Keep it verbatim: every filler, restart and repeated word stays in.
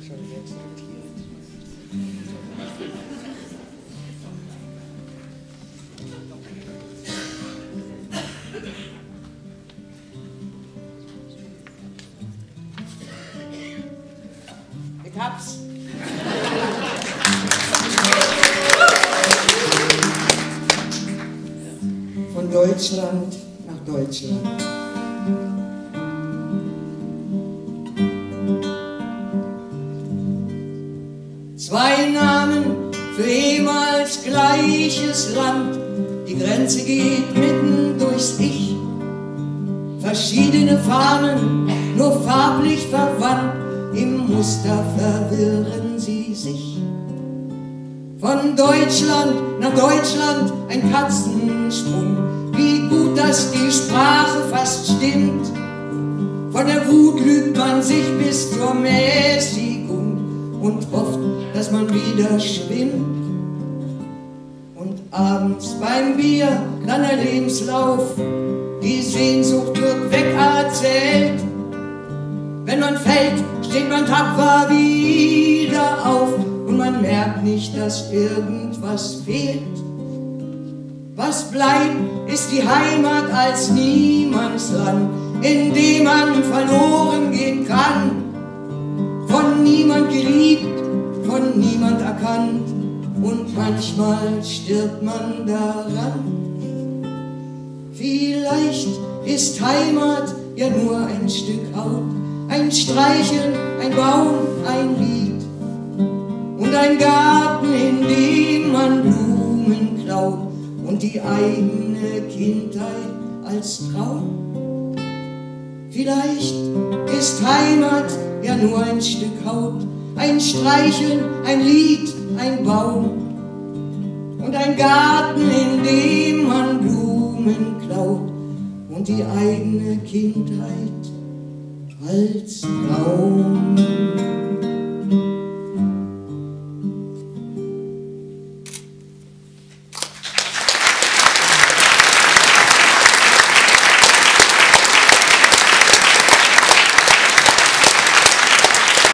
Ich hab's. Von Deutschland nach Deutschland. Zwei Namen für ehemals gleiches Land. Die Grenze geht mitten durchs Ich. Verschiedene Fahnen, nur farblich verwandt. Im Muster verwirren sie sich. Von Deutschland nach Deutschland ein Katzensprung. Wie gut, dass die Sprache fast stimmt. Von der Wut lügt man sich bis zur Mäßigung und hofft, dass man wieder schwimmt. Und abends beim Bier dann der Lebenslauf. Die Sehnsucht wird wegerzählt. Wenn man fällt, steht man tapfer wieder auf. Und man merkt nicht, dass irgendwas fehlt. Was bleibt, ist die Heimat als Niemandsland, in dem man verloren gehen kann. Von niemand geliebt, von niemand erkannt. Und manchmal stirbt man daran. Vielleicht ist Heimat ja nur ein Stück Haut, ein Streicheln, ein Baum, ein Lied und ein Garten, in dem man Blumen klaut und die eigene Kindheit als Traum. Vielleicht ist Heimat ja nur ein Stück Haut, ein Streicheln, ein Lied, ein Baum und ein Garten, in dem man Blumen klaut und die eigene Kindheit als Traum.